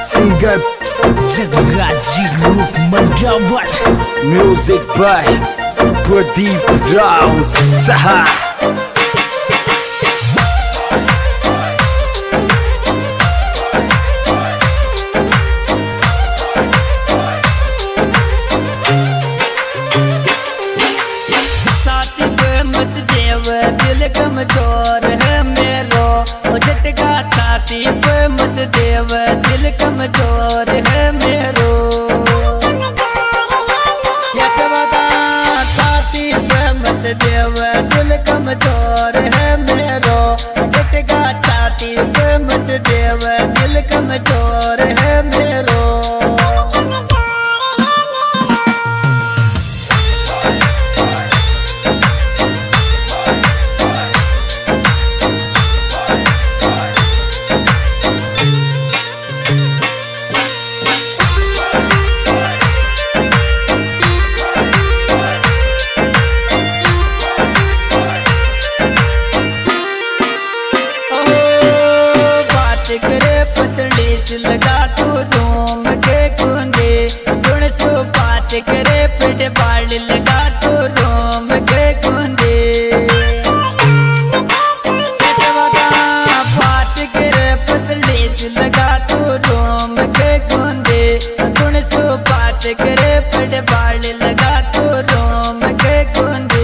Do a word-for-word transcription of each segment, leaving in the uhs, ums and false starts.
Singer Jagaji Group Mandawat. Music by Pradeep Rao Saha. कमजोर है मेरो झटका छाती पे मत देव, दिल कमजोर है मेरो। छाती पे मत देव, दिल कमजोर है मेरो। झटका छाती पे मत देव, दिल कमजोर है मेरो। लगा तू रूम के कुंडे गुण सो बात करे पिट बाल लगा तू रूम के कुंडे। बात करे पतली से लगा तू रूम के कुंडे गुण सो बात करे पिट बाल लगा तू रूम के कुंडे।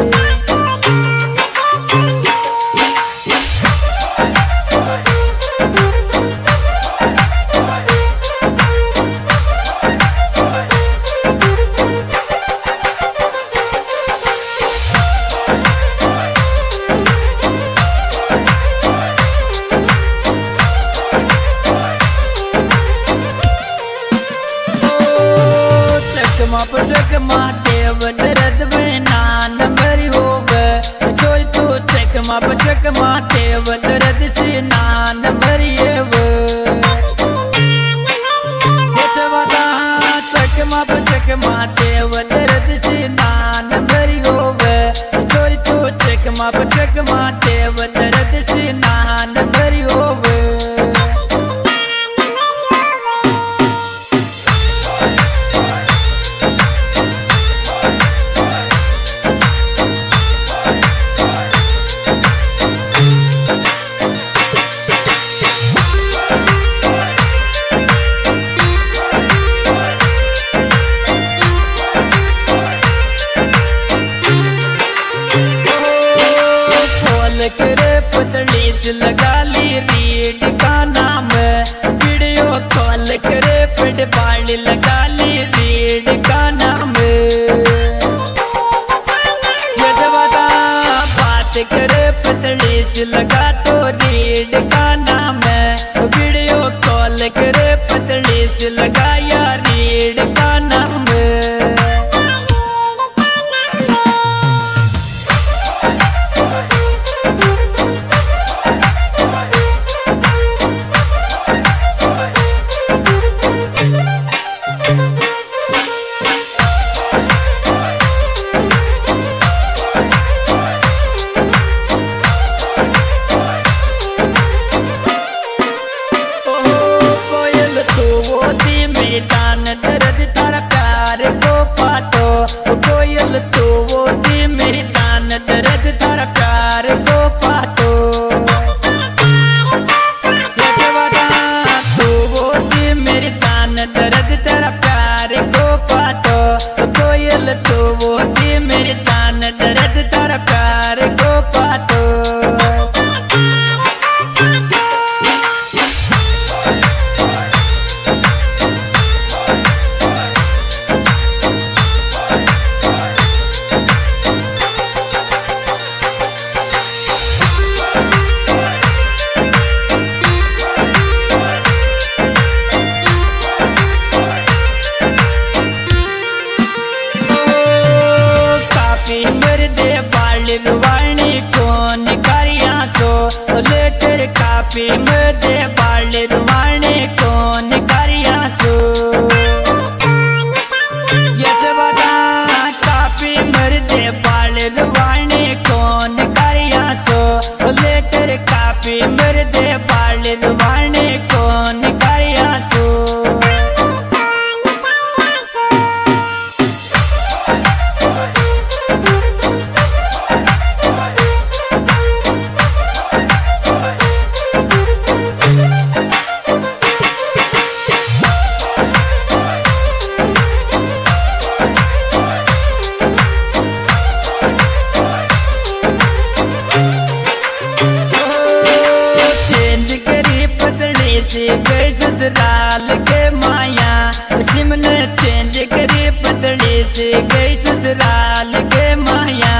चकमा देव दर्द बिना नंबर होवे जोई तू चकमा चकमा देव दर्द से ना नंबर ये वो चकमा चकमा देव दर्द से ना नंबर होवे जोई तू चकमा चकमा देव दर्द से ना नंबर होवे। करे पतली से लगा ली रीड का नाम वीडियो कॉल करे पिट बाल लगा ली रीड का नाम। ये जवादा बात करे पतली से लगा तो रीड का नाम वीडियो कॉल करे पतली से लगा या रीड का नाम। जान दर्द तारा प्यार को पातो कोयल तो वो दी मेरी जान दर्द तारा प्यार को पातो। तो वो दी मेरी जान दर्द तारा प्यार को पातो कोयल तो वो दी मेरी जान दर्द तारा प्यार को पातो। वाणी कौन करिया सो लेटर कापी में दे बाल रुवाणी कौन करिया सो। ये जवादा कापी मर दे बाल रुवाणी कौन करिया सो लेटर कापी मर दे बाल रुवाणी कौन करिया सो। से गई ससुराल के माया, सिमने चेंज करे पतली से गई ससुराल के माया।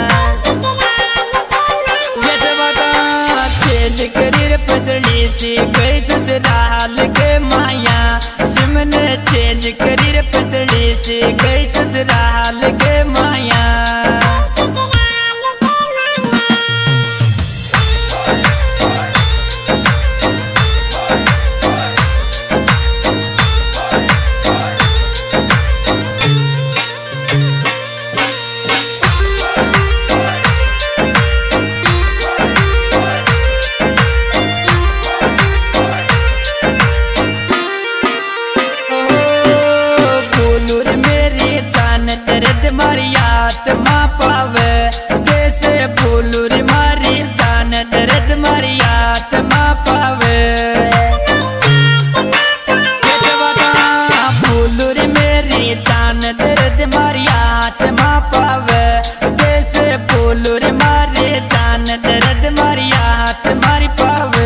चेंज करे पतली से गई ससुराल के माया, सिमने चेंज करे पतली से गई ससुराल के माया। मारी आत्मा पावे कैसे भूलू रे मारी जान दर्द मारी आत्मा पावे। कैसे बता भूलू रे मेरी जान दर्द मारी आत्मा पावे, कैसे भूलू रे मारी जान दर्द मारी आत्मा पावे।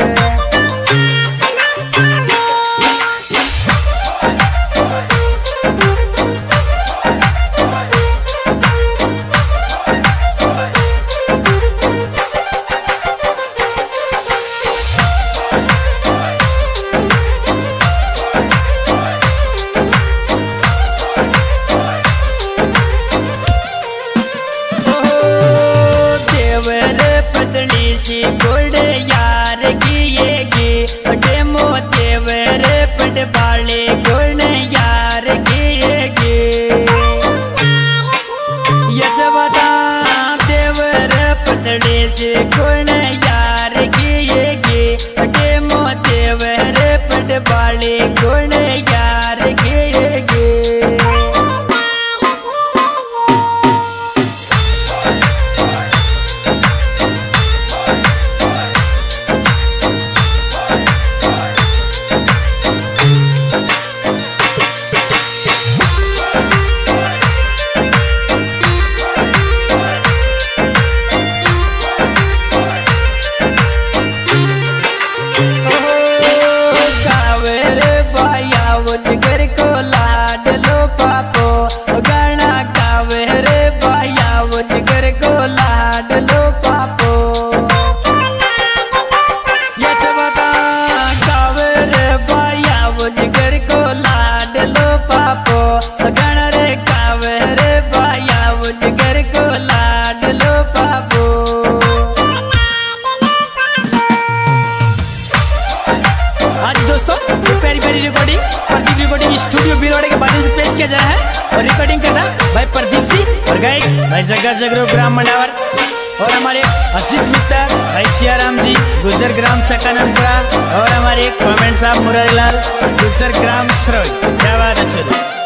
गोड़े यार गिएगी डेमो देवर पट बाले गोड़े यार गिएगी। यशवता देवर पतड़े से गोड़े यार गिएगी डेमो देवर पट बाले गोड़े यार गिएगी। जिगर को लाड लो पापो गाना गावे रे बाया, वो जिगर को लाड लो पापो। यच बता गावे रे बाया, वो जिगर को लाड लो पापो गाना रे गावे रे बाया, वो जिगर को लाड लो पापो। आज दोस्तों प्यारी प्यारी recording Pradeep recording studio Bhilwara के माध्यम से पेश किया जा रहा है और रिकॉर्डिंग करना भाई प्रदीप सिंह और गायक भाई जग्गा जगरू ग्राम मंडावर और हमारे असित मित्र भाई सियाराम जी गुजर ग्राम चकाननपुरा और हमारे कमेंट साहब मुरारीलाल गुजर ग्राम सरोज। क्या बात है।